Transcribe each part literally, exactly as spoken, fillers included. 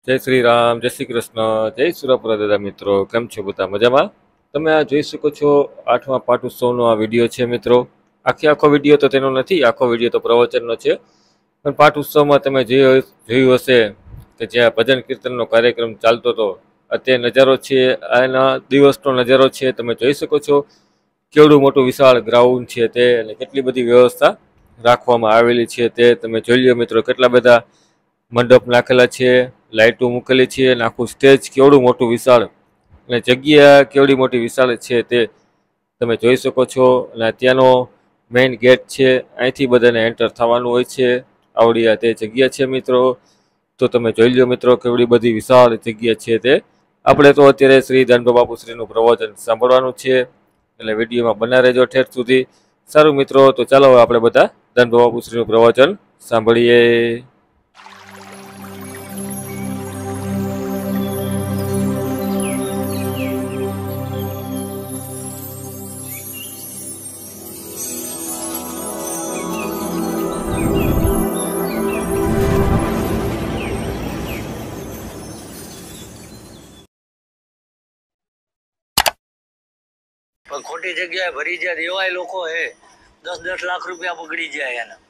જય શ્રી રામ, જય શ્રી કૃષ્ણ, જય સુરપુરા દાદા મિત્રો. કેમ છો બધા? મજામાં? તમે આ જોઈ શકો છો આઠમા પાઠ ઉત્સવનો આ વિડીયો છે મિત્રો. આખી આખો વિડીયો તો તેનો નથી, આખો વિડીયો તો પ્રવચનનો છે. પણ પાઠ ઉત્સવમાં તમે જોયું જોયું હશે કે જ્યાં ભજન કીર્તનનો કાર્યક્રમ ચાલતો હતો, અત્યારે નજારો છે, આના દિવસનો નજારો છે. તમે જોઈ શકો છો કેવડું મોટું વિશાળ ગ્રાઉન્ડ છે તે, અને કેટલી બધી વ્યવસ્થા રાખવામાં આવેલી છે તે તમે જોઈ લો મિત્રો. કેટલા બધા મંડપ નાખેલા છે, લાઇટો મૂકેલી છે, અને આખું સ્ટેજ કેવડું મોટું વિશાળ, અને જગ્યા કેવડી મોટી વિશાળ છે તે તમે જોઈ શકો છો. અને ત્યાંનો મેઇન ગેટ છે, અહીંથી બધાને એન્ટર થવાનું હોય છે. આવડી આ તે જગ્યા છે મિત્રો. તો તમે જોઈ લો મિત્રો કેવડી બધી વિશાળ જગ્યા છે તે. આપણે તો અત્યારે શ્રી ધનભા બાપુશ્રીનું પ્રવચન સાંભળવાનું છે, એટલે વિડીયોમાં બના રહેજો ઠેઠ સુધી. સારું મિત્રો, તો ચાલો આપણે બધા ધનભા બાપુશ્રીનું પ્રવચન સાંભળીએ. પણ ખોટી જગ્યાએ ભરી જાય એવાય લોકો હે, દસ દસ લાખ રૂપિયા બગડી જાય એના.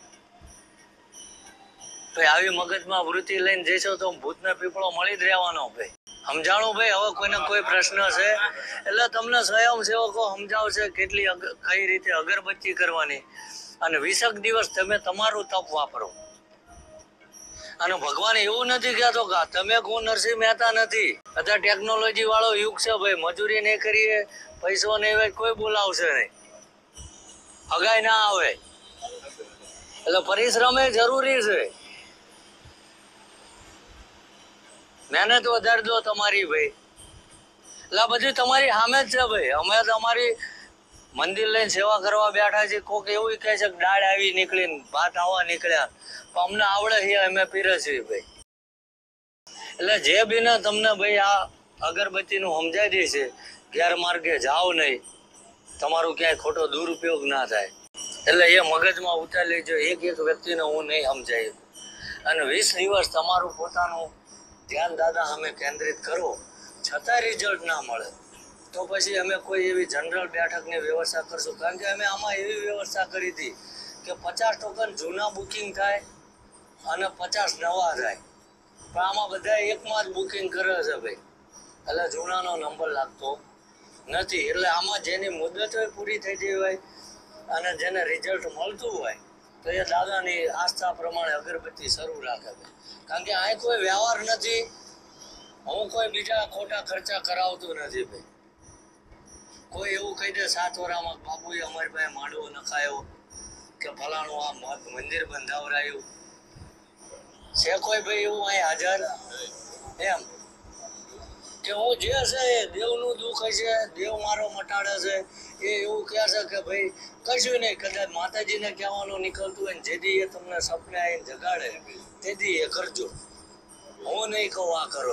ભાઈ આવી મગજમાં વૃત્તિ લઈને જઈશો તો ભૂતને પીપળો મળી જ રહેવાનો. ભાઈ સમજાણું ભાઈ. હવે કોઈને કોઈ પ્રશ્ન છે એટલે તમને સ્વયંસેવકો સમજાવશે કેટલી કઈ રીતે અગરબત્તી કરવાની, અને વીસક દિવસ તમે તમારું તપ વાપરો. અને ભગવાન એવું નથી કહેતો કે તમે કોણ નરસિંહ મહેતા નથી. અત્યારે ટેકનોલોજી વાળો યુગ છે ભાઈ. મજૂરી નહીં કરીએ, પૈસો નહીં હોય, કોઈ બોલાવશે નહીં, હગાઈ ના આવે. એટલે પરિશ્રમ એ જરૂરી છે. મહેનત વધારે દો તમારી ભાઈ. એટલે બધી તમારી સામે જ છે ભાઈ. અમે તમારી મંદિર લઈને સેવા કરવા બેઠા છીએ. કોક એવું કહે છે કે દાળ આવી નીકળીને ભાત આવા નીકળ્યા, પણ અમને આવડે છે, અમે પીરસીએ ભાઈ. એટલે જે બીને તમને ભાઈ આ અગરબત્તી નું સમજાઈ દે છે, ગેરમાર્ગે જાઓ નહીં, તમારું ક્યાંય ખોટો દુરુપયોગ ના થાય. એટલે એ મગજમાં ઉતારી લેજો. એક એક વ્યક્તિને હું નહીં સમજાય. અને વીસ દિવસ તમારું પોતાનું ધ્યાન દાદા અમે કેન્દ્રિત કરો, છતાં રિઝલ્ટ ના મળે તો પછી અમે કોઈ એવી જનરલ બેઠકની વ્યવસ્થા કરશું. કારણ કે અમે આમાં એવી વ્યવસ્થા કરી હતી કે પચાસ ટોકન જૂના બુકિંગ થાય અને પચાસ નવા થાય. પણ આમાં બધા એકમાં જ બુકિંગ કરે છે ભાઈ. એટલે જૂનાનો નંબર લાગતો નથી. એટલે આમાં જેની મુદત હોય પૂરી થઈ ગઈ હોય અને જેને રિઝલ્ટ મળતું હોય તો એ દાદાની આસ્થા પ્રમાણે અગરબત્તી શરૂ રાખે. કારણ કે આ કોઈ વ્યવહાર નથી. હું કોઈ બીજા ખોટા ખર્ચા કરાવતું નથી ભાઈ. કોઈ એવું કહી દે સાત વરામાં બાપુએ અમારી પાસે માંડવો નખાયો કે ફલાણું આ મંદિર બંધાવરાયું છે, કોઈ ભાઈ એવું અહીં હાજર એમ કે હું જે છે એ દેવનું દુઃખ હશે, દેવ મારો મટાડે છે, એ એવું કહે છે કે ભાઈ કશું નહીં. કદાચ માતાજીને કહેવાનું નીકળતું હોય ને જેથી એ તમને સપને આવીને જગાડે તેથી એ કરજો. હું નહીં કહું આ કરો.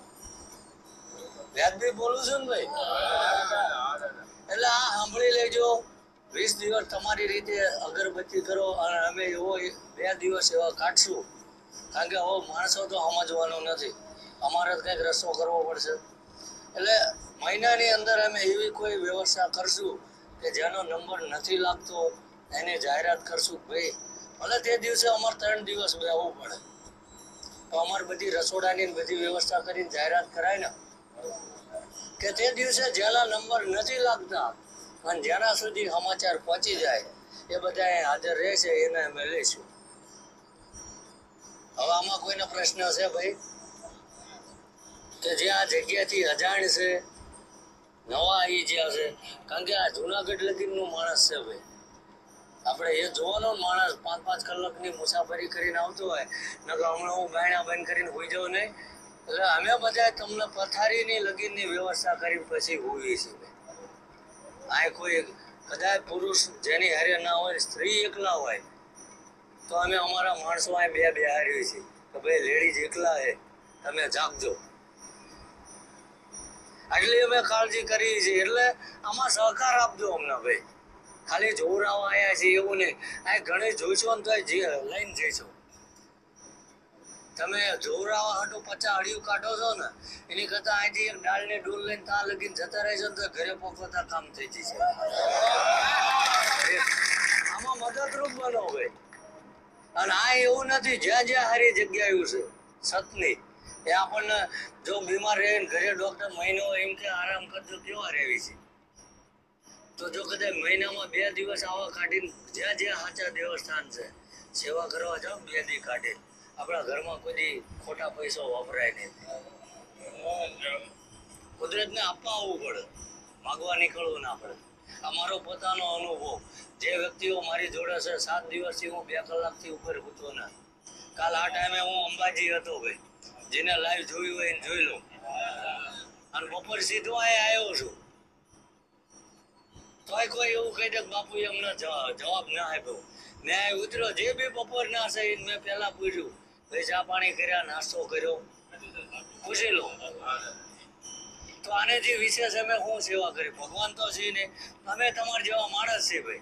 વ્યાજબી બોલું છું ને ભાઈ. એટલે આ સાંભળી લેજો. વીસ દિવસ તમારી રીતે અગરબત્તી કરો, અને અમે એવો બે દિવસ એવા કાઢશું. કારણ કે હવે માણસો તો સમજવાનું નથી, અમારે કંઈક રસ્તો કરવો પડશે. એટલે મહિનાની અંદર અમે એવી કોઈ વ્યવસ્થા કરશું કે જેનો નંબર નથી લાગતો એની જાહેરાત કરશું ભાઈ. ભલે તે દિવસે અમારે ત્રણ દિવસ બેસવું પડે, તો અમારે બધી રસોડાની બધી વ્યવસ્થા કરીને જાહેરાત કરાય ને કે તે દિવસે જેના નંબર નથી લાગતા અને જેના સુધી સમાચાર પહોંચી જાય એ બધા હાજર રહેશે, એને અમે લઈશું. હવે આમાં કોઈને પ્રશ્ન છે ભાઈ કે જે આ જગ્યાથી અજાણ છે, નવા આવી જ્યાં છે? કારણ કે આ જુનાગઢ લગીનનું માણસ છે ભાઈ. આપણે એ જોવાનો માણસ પાંચ પાંચ કલાકની મુસાફરી કરીને આવતો હોય ને તો હમણાં હું ગાયણા બંધ કરીને હોઈ જાઉં નહીં. એટલે અમે બધા તમને પથારીની લગીનની વ્યવસ્થા કરી પછી હોઈએ છીએ. આ કોઈ કદાચ પુરુષ જેની હારે ના હોય, સ્ત્રી એકલા હોય, તો અમે અમારા માણસો અહીં બે બે હારીએ છીએ કે ભાઈ લેડીઝ એકલા હે, તમે જાગજો. આટલી અમે કાળજી કરીએ છીએ. એટલે આમાં સહકાર આપજો અમને ભાઈ. ખાલી જોરાવા આવ્યા છે એવું નહીં. આ ઘણી જોઈશો ને તો લઈને જઈશું. તમે જોવરાવા હાટું પચાસ અડિયું કાઢો છો ને એની કરતા અહીંથી એક ડાળની ડોલ લઈને ત્યાં લગીને જતા રહેશો ને તો ઘરે પકવતા કામ થઈ જશે. આમાં મદદરૂપ બનો ભાઈ. અને આ એવું નથી, જ્યાં જ્યાં સારી જગ્યા એવું છે સતની એ આપણને જો બીમાર રહે ઘરે ડોક્ટર મહિનો એમ કે આરામ કરજો કેવા રહેવી છે. તો જો કદાચ મહિનામાં બે દિવસ આવા કાઢીને જ્યાં જ્યાં સાચા દેવસ્થાન છે સેવા કરવા જાઓ બે દી કાઢી આપણા ઘરમાં કોઈ ખોટા પૈસા વપરાય નહીં. કુદરતને આપવા આવવું પડે, માગવા નીકળવું ના પડે. આ મારો પોતાનો અનુભવ. જે વ્યક્તિઓ મારી જોડે છે સાત દિવસથી હું બે કલાકથી ઉપર હોતો ના. કાલ આ ટાઈમે હું અંબાજી હતો ભાઈ, જેને લાઈવ જોયું હોય એને જોઈ લો. અને બપોર સીધો અહીંયા આવ્યો છું તોય કોઈ એવું કહી દે બાપુએ અમને જવાબ ના આપ્યો. મેં ઉતર્યો જે બી બપોર ના છે મેં પહેલા પૂછ્યું ભાઈ ચા પાણી કર્યા, નાસ્તો કર્યો, પૂછી લો. તો આને જે વિશેષ અમે શું સેવા કરી? ભગવાન તો છે ને, અમે તમારા જેવા માણસ છીએ ભાઈ.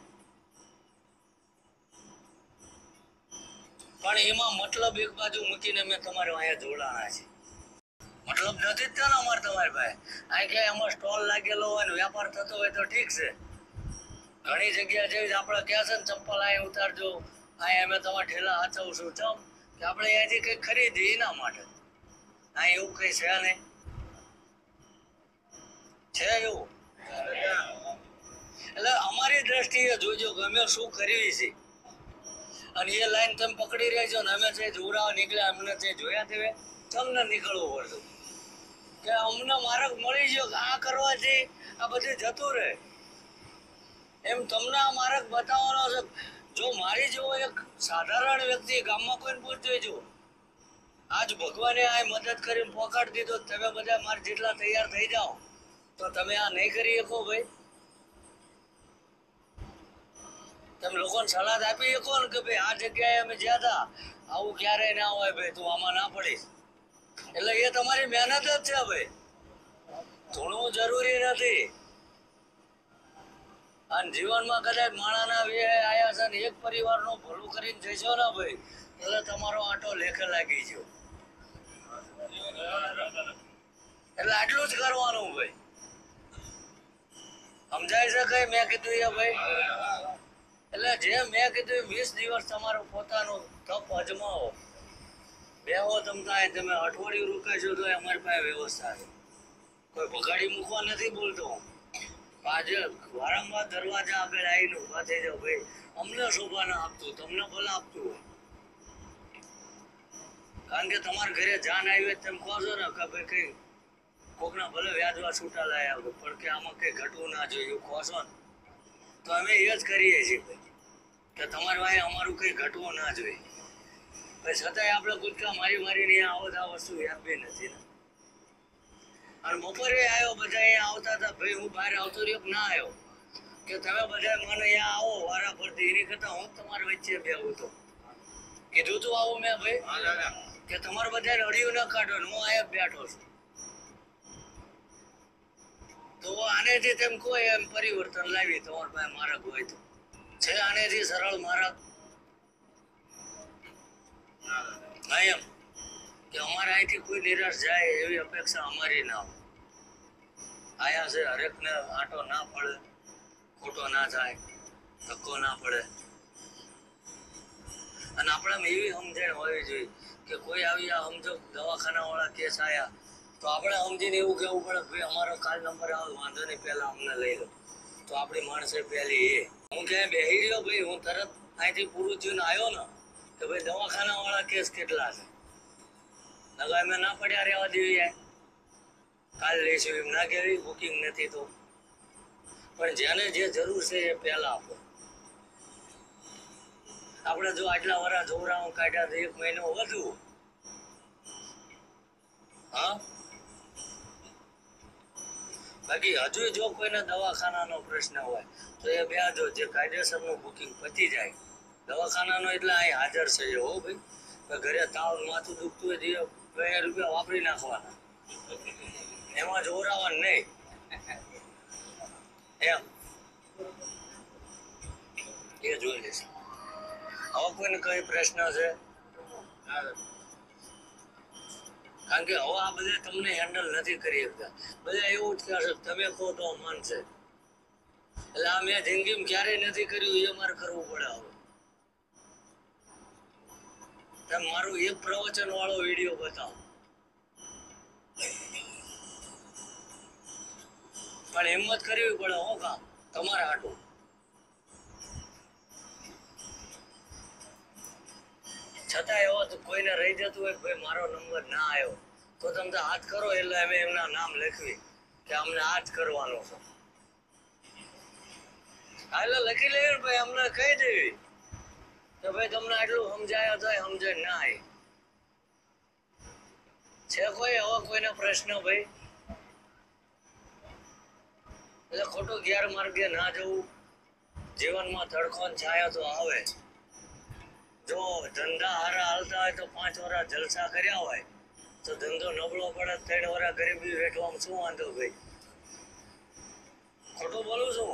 પણ એમાં મતલબ એક બાજુ મૂકીને મેં તમારે અહીંયા જોડાણા છે. મતલબ નથી જ ને અમારે તમારી પાસે. આ કે એમાં સ્ટોલ લાગેલો હોય ને વેપાર થતો હોય તો ઠીક છે. ઘણી જગ્યા જેવી આપણે ક્યાં છે ને ચપ્પલ અહીંયા ઉતારજો, અહીંયા અમે તમારા ઠેલા હાચવશું ચમ કે આપણે અહીંયાથી કંઈક ખરીદી એના માટે. આ એવું કઈ છે નહીં, છે એવું? એટલે અમારી દ્રષ્ટિએ જોજો કે અમે શું કરવી છે. અને એ લાઈન તમે પકડી રહ્યા છો ને અમે જે જોરાવા નીકળ્યા અમને જે જોયા તે તમને નીકળવું પડતું કે અમને માર્ગ મળી ગયો કે આ કરવાથી આ બધું જતું રહે. એમ તમને આ માર્ગ બતાવવાનો છે. જો મારી જેવો એક સાધારણ વ્યક્તિ ગામમાં કોઈને પૂછજો જો આજ ભગવાને આ મદદ કરીને પોકાડી દીધો, તમે બધા મારા જેટલા તૈયાર થઈ જાઓ તો તમે આ નહીં કરી શકો ભાઈ? તમે લોકોને સલાહ આપી શકો ને કે ભાઈ આ જગ્યાએ અમે જ્યાં હતા આવું ક્યારેય ના હોય ભાઈ, તું આમાં ના પડીશ. એટલે એ તમારી મહેનત જ છે ભાઈ, ધૂણવું જરૂરી નથી. અને જીવનમાં કદાચ માણાના વે આયા છે ને એક પરિવારનું ભલું કરીને જઈશો ને ભાઈ એટલે તમારો આંટો લેખે લાગી ગયો. એટલે આટલું જ કરવાનું ભાઈ. સમજાય છે કઈ મેં કીધું એ ભાઈ? એટલે જે મેં કીધું વીસ દિવસ તમારું પોતાનું તપ અજમાવો. બેહો તમતા તમે અઠવાડિયું રોકાશો તો અમારી પાસે વ્યવસ્થા છે. કોઈ ભગાડી મૂકવા નથી બોલતો. આજે વારંવાર દરવાજા આગળ આવીને ઉભા થઈ જાવ ભાઈ, અમને શોભા ના આપતું, તમને ભલે આપતું હોય. કારણ કે તમારા ઘરે જાન આવી તેમ કહો છો ને કે ભાઈ કઈ કોકના ભલે વ્યાજવા છૂટા લાયા પણ કે આમાં કઈ ઘટવું ના જોઈએ એવું કહો છો ને, તો અમે એ જ કરીએ છીએ ભાઈ કે તમારે ભાઈ અમારું કઈ ઘટવું ના જોઈએ. ભાઈ છતાંય આપણે કૂદકા મારી મારીને અહીંયા આવો તો આ વસ્તુ યાદ બી નથી ને. અને બપોરે આવ્યો બધા અહીંયા આવતા હતા ભાઈ, હું બહાર આવતો રહ્યો ના આવ્યો કે તમે બધા મને અહીંયા આવો વારા ફરતી, એની કરતા હું તમારી વચ્ચે બેહું તો કીધું તું આવું મેં ભાઈ કે તમારે બધા અડિયું ના કાઢો ને હું અહીંયા બેઠો છું. તો આનેથી તેમ કોઈ એમ પરિવર્તન લાવી તમારા પાસે માર્ગ હોય તો છે આનેથી સરળ માર્ગ? હા એમ કે અમારે અહીંથી કોઈ નિરાશ જાય એવી અપેક્ષા અમારી ના હોય. આયા છે હરેકને આંટો ના પડે, ખોટો ના થાય, ધક્કો ના પડે. અને આપણામાં એવી સમજણ હોવી જોઈએ કે કોઈ આવી આ સમજો દવાખાના વાળા કેસ આવ્યા તો આપણે સમજીને એવું કહેવું પડે ભાઈ અમારો કાલ નંબર આવે વાંધો નહીં પહેલા અમને લઈ લો. તો આપણી માણસે પહેલી એ હું ક્યાંય બેસી રહ્યો ભાઈ, હું તરત અહીંથી પૂરું થઈને આવ્યો ને કે ભાઈ દવાખાના વાળા કેસ કેટલા છે, નગા અમે ના પડ્યા રહેવા દેવી કાલ લઈશું એમ ના કહેવી, બુકિંગ નથી તો. પણ જેને જે જરૂર છે એ પહેલા આપો. આપણે જો આટલા વર્ષ જોરાઓ કાઢ્યા તો એક મહિનો વધુ. હા બાકી હજુ જો કોઈને દવાખાનાનો પ્રશ્ન હોય તો એ બે જો જે કાયદેસરનું બુકિંગ પતી જાય દવાખાનાનો એટલે અહીં હાજર છે હો ભાઈ. ઘરે તાવ માથું દુખતું હોય તો બે રૂપિયા વાપરી નાખવાના, એમાં જોરાવાનું નહીં એમ એ જોઈ લેશે. હવે કોઈને કઈ પ્રશ્ન છે? કારણ કે હવે આ બધા તમને હેન્ડલ નથી કરી શકતા. બધા એવું જ કહેશે તમે કહો તો માનશે. એટલે આ મેં જિંદગીમાં ક્યારેય નથી કર્યું, એ મારે કરવું પડે. હવે તમે મારું એક પ્રવચન વાળો વિડીયો બતાવો, પણ હિંમત કરવી પડે. હું કામ તમારા હાટું. છતાં એવો કોઈને રહી જતું હોય ભાઈ મારો નંબર ના આવ્યો તો તમે હાથ કરો, એટલે અમે એમના નામ લખવી કે અમને આ જ કરવાનો છે. એટલે લખી લેવી ભાઈ, અમને કહી દેવી કે ભાઈ તમને આટલું સમજાયા થાય, સમજાય ના આવે છે કોઈ હવે કોઈને પ્રશ્ન ભાઈ? એટલે ખોટું ગેરમાર્ગે ના જવું. જીવનમાં તડકો છાયો તો આવે. જો ધંધા હારા હાલતા હોય તો પાંચ વર્ષ જલસા કર્યા હોય તો ધંધો નબળો પડે ત્રણ વર્ષ ગરીબી વેઠવામાં શું વાંધો ભાઈ? ખોટું બોલું છું?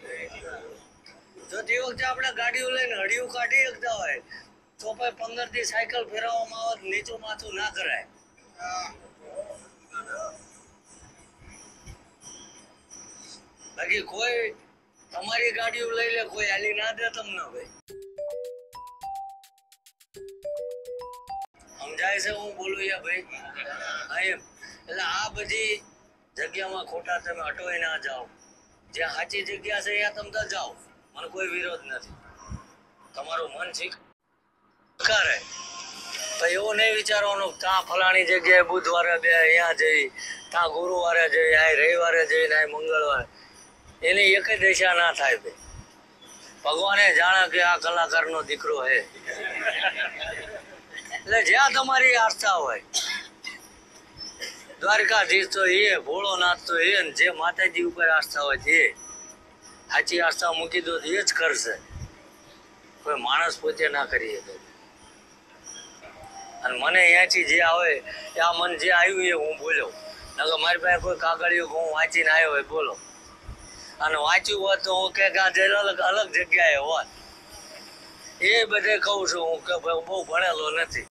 જો તે વખતે આપણે ગાડીઓ લઈને હડિયું કાઢી શકતા હોય તો ભાઈ પંદર થી સાયકલ ફેરવવામાં આવે, નીચું માથું ના કરાય. બાકી કોઈ તમારી ગાડીઓ લઈ લે, કોઈ હાલી ના દે તમને ભાઈ. સમજાય છે હું બોલું યા ભાઈ? હા એમ. એટલે આ બધી જગ્યામાં ખોટા તમે અટવાઈ ના જાઓ. જ્યાં સાચી જગ્યા છે ત્યાં તમે જાઓ, મને કોઈ વિરોધ નથી. તમારું મન સ્વીકારે તો એવું નહીં વિચારવાનું ત્યાં ફલાણી જગ્યાએ બુધવારે બે અહીંયા જઈ, ત્યાં ગુરુવારે જઈ, આ રવિવારે જઈ ને મંગળવારે. એની એક જ દિશા ના થાય ભાઈ. ભગવાને જાણે કે આ કલાકારનો દીકરો હે. એટલે જ્યાં તમારી આસ્થા હોય, દ્વારકાધીશ તો એ, ભોળોનાથ તો એ, જે માતાજી ઉપર આસ્થા હોય તે સાચી આસ્થા મૂકી દો એ જ કરશે. કોઈ માણસ પોતે ના કરી શકે. અને મને અહીંયાથી જે આવે એ આ મન જે આવ્યું એ હું બોલ્યો. નકર મારી પાસે કોઈ કાગળિયું હું વાંચીને આવ્યો હોય બોલો. અને વાંચ્યું હોત તો હું કે અલગ અલગ જગ્યાએ હોત. એ બધે કહું છું હું કે બહુ ભણેલો નથી.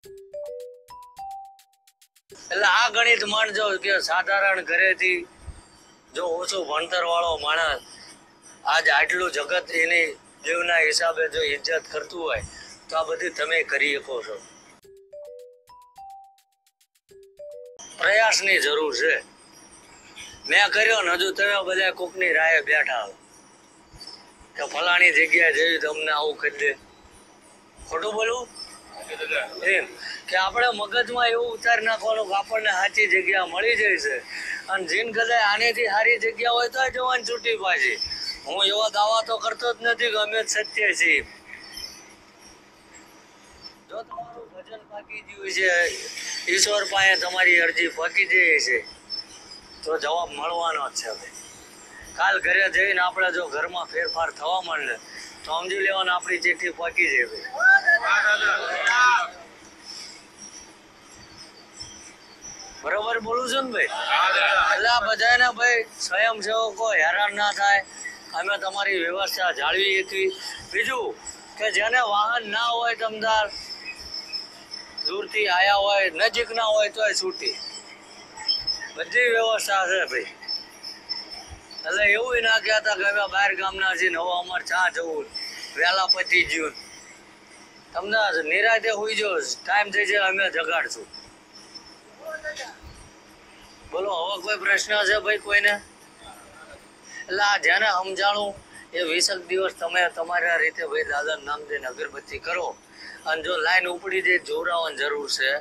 એટલે આ ગણિત માનજો કે સાધારણ ઘરેથી જો ઓછું ભણતર વાળો માણસ આજ આટલું જગત એની દેવના હિસાબે જો ઇજ્જત કરતું હોય તો આ બધી તમે કરી શકો છો. પ્રયાસની જરૂર છે. મેં કર્યો ને હજુ તમે બધા કોકની રાહે બેઠા હો કે ફલાણી જગ્યાએ જઈ તમને આવું કરી દે. ખોટું બોલવું એમ કે આપણે મગજમાં એવું ઉતારી નાખવાનું કે આપણને સાચી જગ્યા મળી જાય છે, અને જીન કદાચ આનેથી સારી જગ્યા હોય તો જવાની છૂટી પાછી. હું એવો દાવા તો કરતો જ નથી કે અમે જ સત્ય છીએ. જો તમારું ભજન પાકી ગયું છે, ઈશ્વર પાસે તમારી અરજી પાકી જાય છે તો જવાબ મળવાનો જ છે. કાલ ઘરે જઈને આપણે જો ઘરમાં ફેરફાર થવા માંડે તો સમજી લેવાનું આપણી ચિઠ્ઠી પાકી જાય. બરોબર બોલું છું ને ભાઈ? એટલે આ બધાને ભાઈ સ્વયંસેવકો હેરાન ના થાય, અમે તમારી વ્યવસ્થા જાળવી હતી. બીજું કે જેને વાહન ના હોય તમદાર દૂરથી આયા હોય, નજીક ના હોય તો છૂટી બધી વ્યવસ્થા છે ભાઈ. એટલે એવું ના કહેતા કે અમે બહાર ગામના છીએ, નવા અમારે ચા જવું, વહેલા પતી ગયું. તમને નિરાતે હોઈ જો, ટાઈમ થઈ જાય અમે જગાડશું. બોલો હવે કોઈ પ્રશ્ન છે ભાઈ કોઈને? એટલે આ જેને સમજાણું એ વીસક દિવસ તમે તમારા રીતે ભાઈ દાદાનું નામ દઈને અગરબત્તી કરો, અને જો લાઈન ઉપડી જાય જોરાવાની જરૂર છે.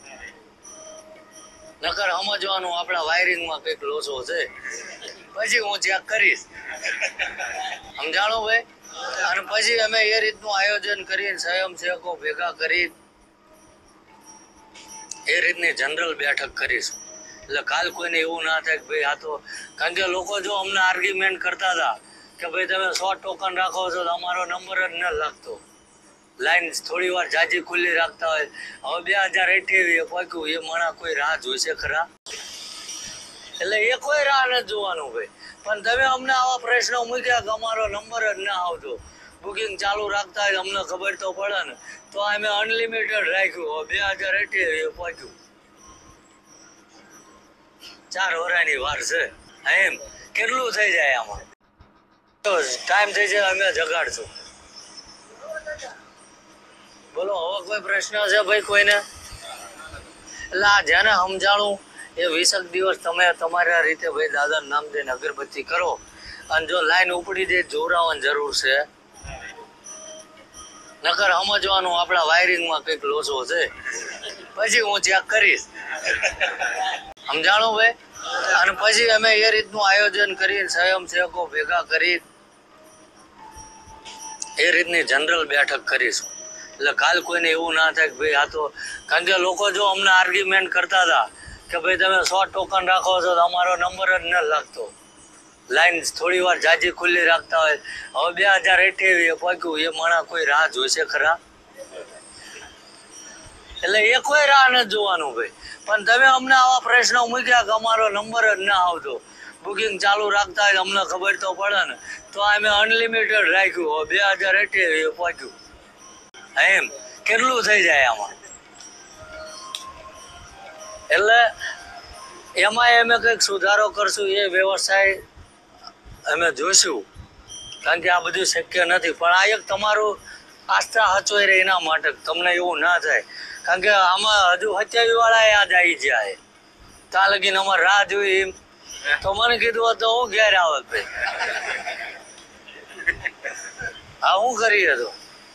નકર સમજવાનું આપણા વાયરિંગમાં કંઈક લોસો છે, પછી હું ચેક કરીશ. સમજાણું ભાઈ? અને પછી અમે એ રીતનું આયોજન કરીને સ્વયંસેવકો ભેગા કરી એ રીતની જનરલ બેઠક કરીશું. એટલે કાલ કોઈને એવું ના થાય કે ભાઈ આ તો, કારણ કે લોકો જો અમને આર્ગ્યુમેન્ટ કરતા હતા કે ભાઈ તમે સો ટોકન રાખો છો તો અમારો નંબર જ ન લાગતો, લાઈન થોડી વાર જાજી ખુલ્લી રાખતા હોય. હવે બે હજાર અઠ્યાવીસ પહોંચ્યું, એ માણસ કોઈ રાહ જોઈશે ખરા? એટલે એ કોઈ રાહ નથી જોવાનું ભાઈ. પણ તમે અમને આવા પ્રશ્નો મૂક્યા કે અમારો નંબર જ ના આવતો, બુકિંગ ચાલુ રાખતા હોય અમને ખબર તો પડે ને, તો અમે અનલિમિટેડ રાખ્યું. બે હજાર અઠ્યાવીસ પહોંચ્યું ચાર વરાની વાર છે એમ કેટલું થઈ જાય આમાં તો ટાઈમ થઈ જાય અમે જગાડશું બોલો હવે કોઈ પ્રશ્ન છે ભાઈ કોઈને એટલે આ જેને સમજાણું એ વીસક દિવસ તમે તમારા રીતે ભાઈ દાદાનું નામ દઈને અગરબત્તી કરો અને જો લાઈન ઉપડી જાય જોરાવાની જરૂર છે નકર સમજવાનું આપણા વાયરિંગમાં કંઈક લોચો છે પછી હું ચેક કરીશ સમજાણું ભાઈ અને પછી અમે એ રીતનું આયોજન કરીને સ્વયંસેવકો ભેગા કરી એ રીતની જનરલ બેઠક કરીશું એટલે કાલ કોઈને એવું ના થાય કે ભાઈ આ તો કારણ કે લોકો જો અમને આર્ગ્યુમેન્ટ કરતા હતા કે ભાઈ તમે સો ટોકન રાખો છો તો અમારો નંબર જ ન લાગતો લાઈન થોડી વાર જાજી ખુલ્લી રાખતા હોય હવે બે હજાર અઠ્યાવીસ પહોંચ્યું એ માણસ કોઈ રાહ જોઈશે ખરા એટલે એ કોઈ રાહ નથી જોવાનું ભાઈ પણ તમે અમને આવા પ્રશ્નો મૂક્યા કે અમારો નંબર જ ના આવતો બુકિંગ ચાલુ રાખતા હોય અમને ખબર તો પડે ને તો અમે અનલિમિટેડ રાખ્યું બે હજાર અઠ્યાવીસ પહોંચ્યું એમ કેટલું થઈ જાય આમાં એટલે એમાં અમે કંઈક સુધારો કરશું એ વ્યવસાય અમે જોઈશું કારણ કે આ બધું શક્ય નથી પણ આ એક તમારું આસ્થા હચવાઈ રહે એના માટે તમને એવું ના થાય કારણ કે આમાં હજુ હત્યાવી વાળા યાદ આવી જાય ત્યાં લગીને અમારે રાહ જોઈ એમ તો મને કીધું હોત તો હું ઘેર આવત ભાઈ હા હું કરી હતો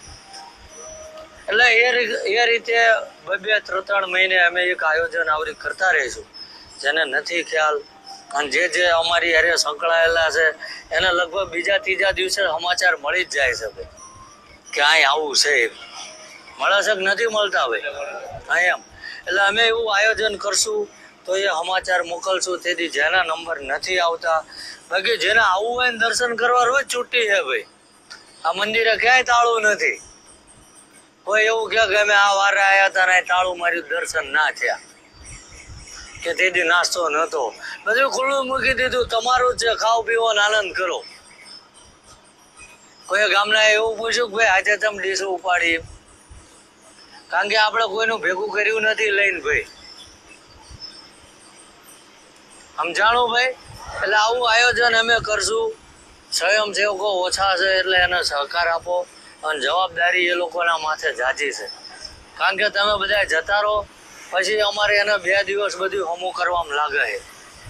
એટલે એ એ રીતે બે બે ત્રણ ત્રણ મહિને અમે એક આયોજન આવરી કરતા રહીશું જેને નથી ખ્યાલ અને જે જે અમારી હારે સંકળાયેલા છે એને લગભગ બીજા ત્રીજા દિવસે સમાચાર મળી જ જાય છે ભાઈ કે અહીં આવું છે મળે છે કે નથી મળતા ભાઈ હા એમ એટલે અમે એવું આયોજન કરશું તો એ સમાચાર મોકલશું તેથી જેના નંબર નથી આવતા બાકી જેને આવવું હોય ને દર્શન કરવા રોજ છૂટી છે ભાઈ આ મંદિરે ક્યાંય તાળું નથી કોઈ એવું કહે કે અમે આ વારે આવ્યા હતા ને તાળું માર્યું દર્શન ના થયા કે તેથી નાસ્તો નતો બધું ખુલ્લું મૂકી દીધું તમારું જ છે ખાવ પીવો ને આનંદ કરો કોઈ ગામના એવું પૂછ્યું કે ભાઈ આજે તમે ડીશ ઉપાડી કારણ કે આપણે કોઈનું ભેગું કર્યું નથી લઈને ભાઈ સમજાણું ભાઈ એટલે આવું આયોજન અમે કરશું સ્વયંસેવકો ઓછા છે એટલે એને સહકાર આપો અને જવાબદારી એ લોકોના માથે જાજી છે કારણ કે તમે બધા જતા રહો પછી અમારે એને બે દિવસ બધું હમું કરવામાં લાગે છે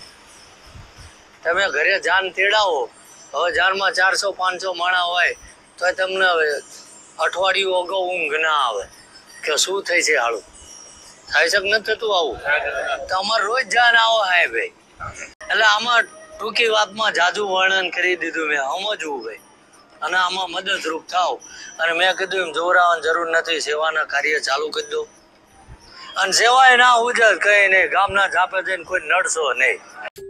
તમે ઘરે જાન તેડાવો હવે જાનમાં ચારસો પાંચસો માણા હોય તો તમને અઠવાડિયું અગાઉ ઊંઘ ના આવે કે શું થઈ છે હાળું થાય છે કે નથી થતું આવું તો અમારે રોજ જાન આવો હાય ભાઈ એટલે આમાં ટૂંકી વાતમાં જાજુ વર્ણન કરી દીધું મેં સમજવું ભાઈ અને આમાં મદદરૂપ થાવ અને મેં કીધું એમ જોરાવાની જરૂર નથી સેવાના કાર્ય ચાલુ કરી દો અને સેવાય ના ઉજર કઈ નહીં ગામના ઝાપે જઈને કોઈ નડશો નહીં